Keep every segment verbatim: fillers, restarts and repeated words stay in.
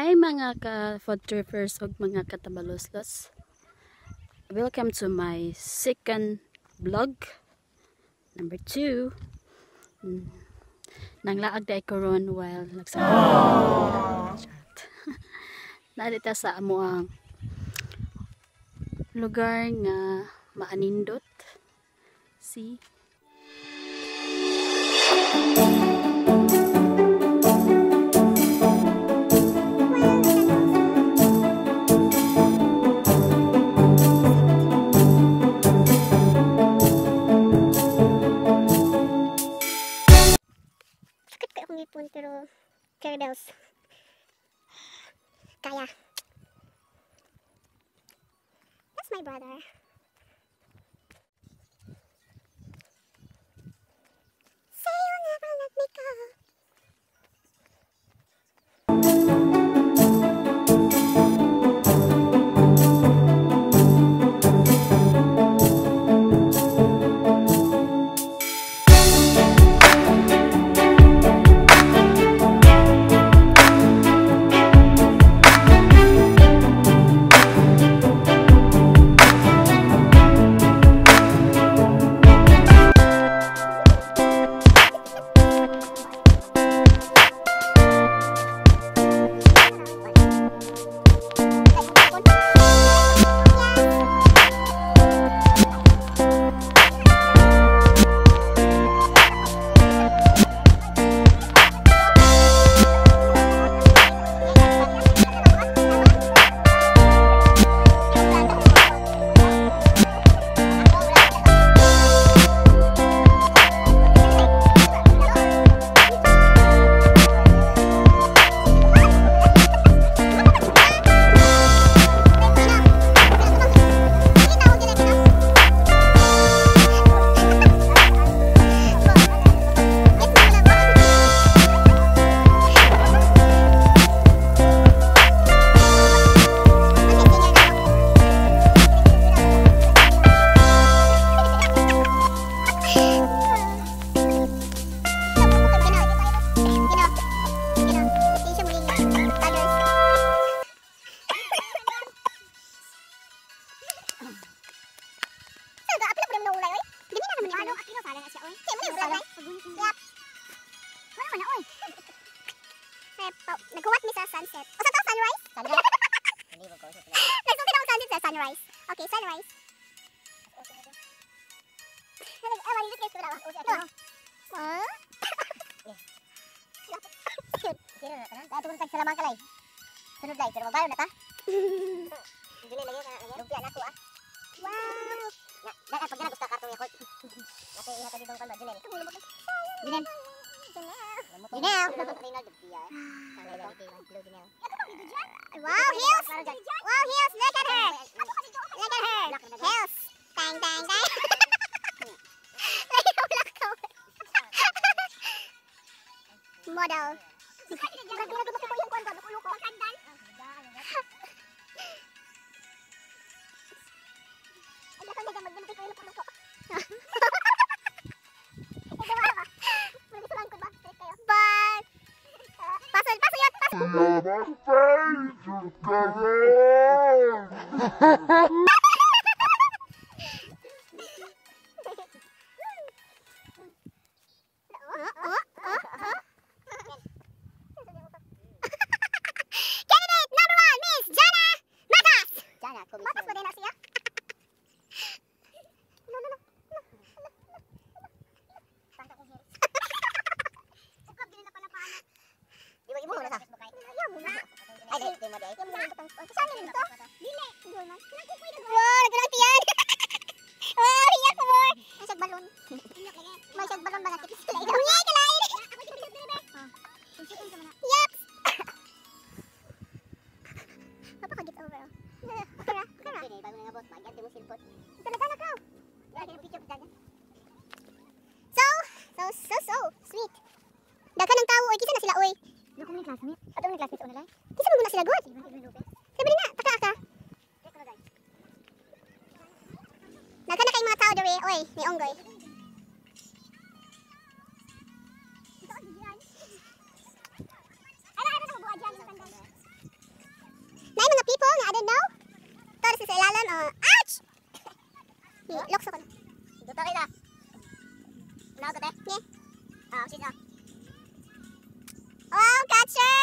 Hi mga ka-food trippers ug mga katabaloslos. Welcome to my second vlog. Number two. Hmm. Nanglaag day ko ron while nagsama. Narita sa amo ang lugar nga maanindot. See? Pero cherry bells kaya. That's my brother. Say you'll never let me go. Nagkuwat mi sa sunset. O sa to sunrise? Sunrise. Nagsuki daw sunset sa sunrise. Okay, sunrise. Eh, wali dito kayo sura. Ah? Kira na ta. Dahil tungkol tagsalamang kalay. Sunod lay, pero mabayo na ta. Dili lagi ka, lumpia na ko ah. Wow. Ya, dahil pag na gusto kartong yakot. Kasi ihatag itong kalma, Junel. Junel. Junel. Wow, heels! Wow, heels! Look at her! Look at her! Heels! Dang, dang, dang! Model. So, so, so, sweet. Dagan ng tao, oy, kisa na sila, oy. Naku mo ni classmate. Ato mo ni classmate o nalay? Kisa mo muna sila, good. Sabi nga, taka ka. Dagan na kayong mga tao, dere, oy, ni Onggoy. Ano, ano, ano, buwa dyan, yung sandal. Ikaw ko, te? Yeah. Ah, sis, ah. Wow, catcher!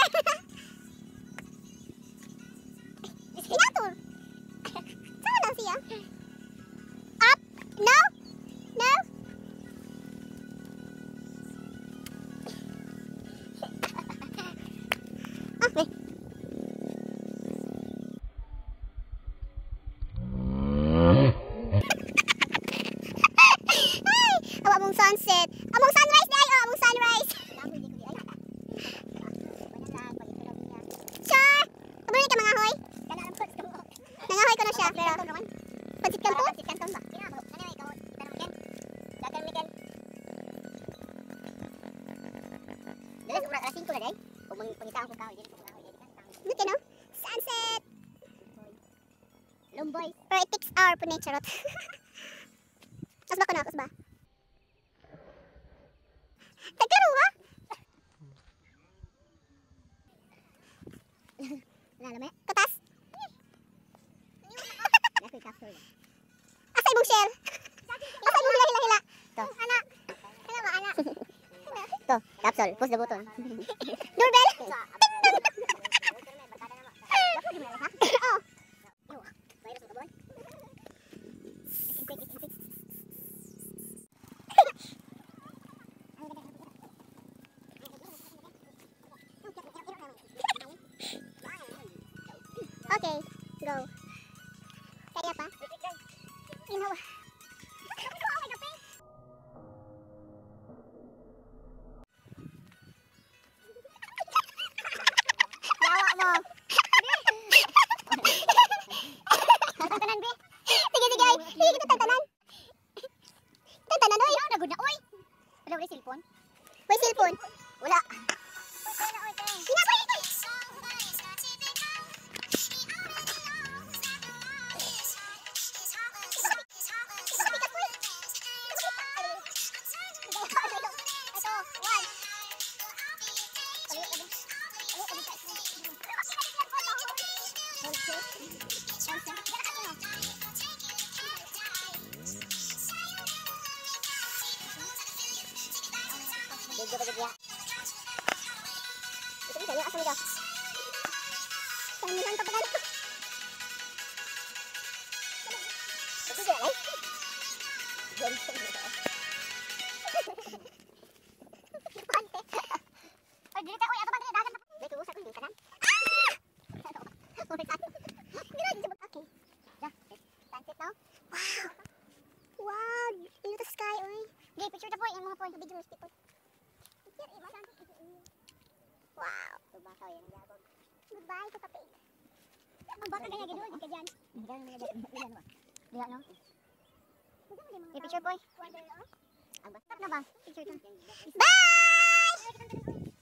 Inatur! Saan lang siya? Up! No! No! Okay. Awa mong sunset. Among sunrise day, oh, among sunrise. Sure. Abuli ka mga hoy. Nangahoy ko na siya, pero pansit kanton? Pansit kanton ba? Ano ikaw? Tanong ken. Dagan mi ken. Dala sa alas singko na day. Kung pangitaan ko kahoy, dili ko kahoy. Look no? Sunset. Lumboy. Pero it takes hour po nature. Asba ko na, asba. Tagkaro ha? Lalame? Katas? Asa imong shell? Asa imong hila-hila-hila? To. Ana. Ana ba, ana? To, capsule. Push the button. Doorbell? Oh. Okay, go. Kaya pa? Inaw. Yawa mo. Tantanan, be. Sige, sige, ay. Sige kita tantanan. Tantanan, oy. Yaw, nagod na, oy. Wala, wala cellphone. May cellphone? Wala. Sinakoy, ito. Video ba dia? Itu bisa ya asal dia. Sangat mantap banget. Itu dia lah. Jadi semua. Oh, jadi tak oi atau bang dagan. Dia tu usah kundi kan? Ah! Sampai satu. Gerak cepet. Okey. Dah. Sunset now. Wow. Wow, ini the sky oi. Gay picture ta boy yang mga point video mesti po. Wow, tubasaw yan jabog. Goodbye to kapig. Ang baka kaya gidul ka diyan. Diyan mo diyan mo. Diyan no. Hey, picture boy. Ang basta na ba? Picture ta. Bye.